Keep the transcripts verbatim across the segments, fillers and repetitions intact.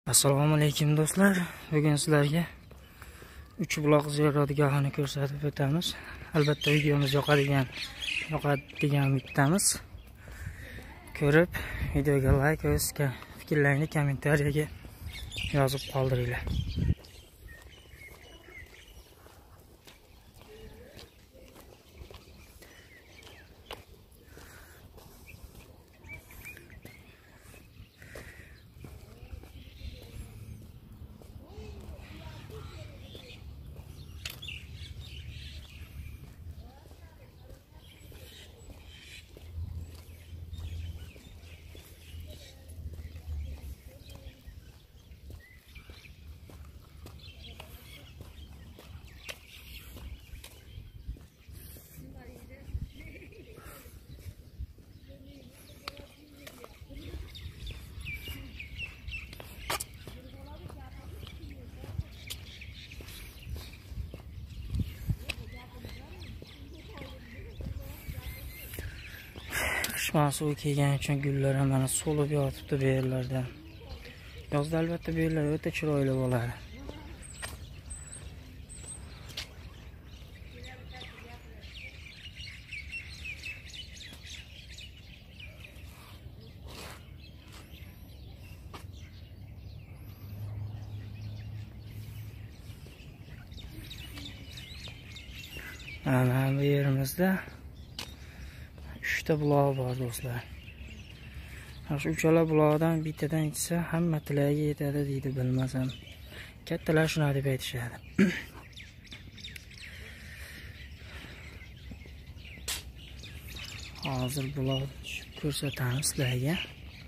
Assalomu alaykum do'stlar. Bugun sizlarga uch buloq ziyoratgohini ko'rsatib o'tamiz. Albatta videomiz yoqadigan, yoqadigan umiddamiz. Ko'rib, videoga like va fikrlaringizni kommentariyaga yozib qoldiringlar. Mavsuv kelgani uchun gullar ham mana so'lib yotibdi bu yerlarda. Yozda albatta bu yerlar o'ta chiroyli bo'ladi. Mana bu yerimizda uchta buloq bor do'stlar. Shu uchala buloqdan bittadan ichsa hamma tilagi yetadi deydi, bilmasam. Kattalar shuna deb aytishadi. Hozir buloq ko'rsatamiz sizlarga.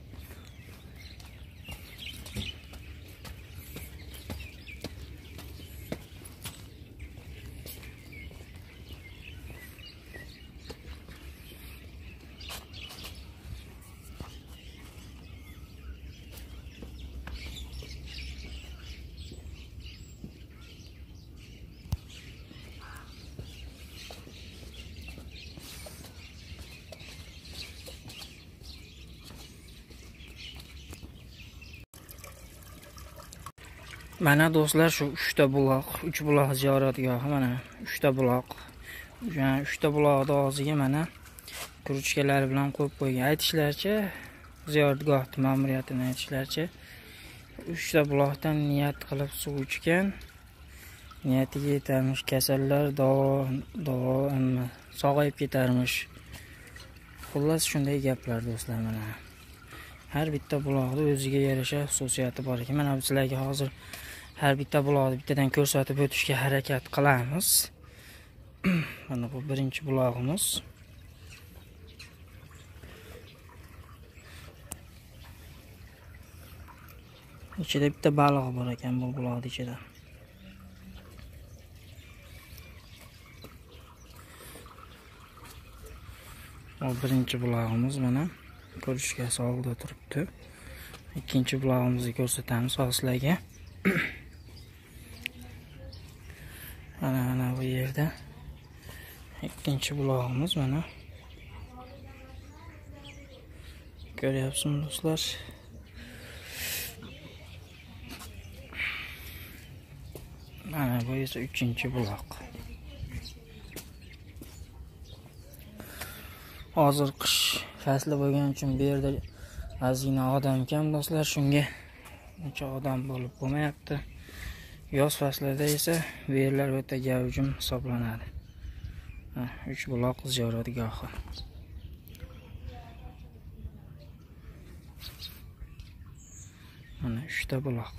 Mana do'stlar, shu uchta buloq, uch buloq ziyoratgohi, mana uchta buloq. Yana uchta buloqda og'ziga mana kuruchkalar bilan qo'yib qo'ygan. Aytishlaricha, ziyoratgoh ma'muriyatining aytishlaricha, uchta buloqdan niyat qilib suv ichgan, niyatiga yetarmish, kasallar davo davo sog'ayib ketarmish. Xullas shunday gaplar do'stlar. Mana har bitta buloqda o'ziga yarasha xususiyati bor ekan. Mana sizlarga hozir har bitta buloqni bittadan ko'rsatib o'tishga harakat qilamiz. Mana bu birinchi bulog'imiz. Ichida bitta baliq bor ekan bu buloqning ichida. Bu birinchi bulog'imiz mana ko'rishga sog'da turibdi. Ikkinchi bulog'imizni ko'rsatamiz sizlarga. Mana mana bu yerda ikkinchi bulog'imiz mana. Ko'ryapsizmi do'stlar? Mana bu esa uchinchi buloq. Hozir qish fasli bo'lgani uchun bu yerda ozgina odam kam do'stlar, shunga uncha odam bo'lib bo'lmayapti. Yoz faslida esa bu yerlar o'ta gavjum hisoblanadi. uch buloq ziyoratgohi. Mana uchta buloq.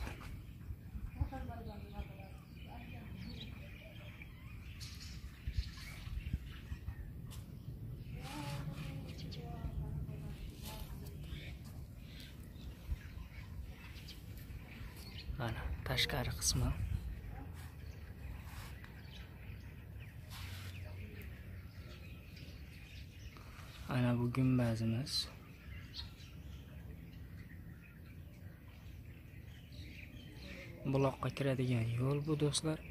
Mana tashqari qismi. Ana bu gumbazimiz. Buloqqa kiradigan yo'l bu do'stlar.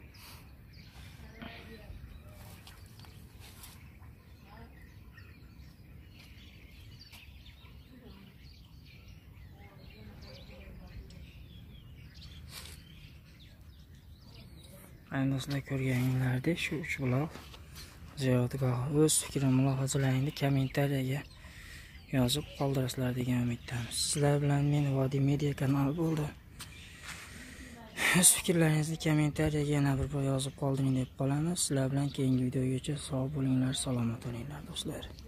Ayni do'stlar ko'rganinglardek shu uch buloq ziyoratgohi. O'z fikr mulohazalaringizni kommentariyaga yozib qoldirasizlar degan umiddamiz. Sizlar bilan men Vodiy Media kanali bo'ldi. O'z fikrlaringizni kommentariyaga yana bir bor yozib qoldiring deb qolamiz. Sizlar bilan keyingi videogacha sog' bo'linglar, salomat bo'linglar do'stlar.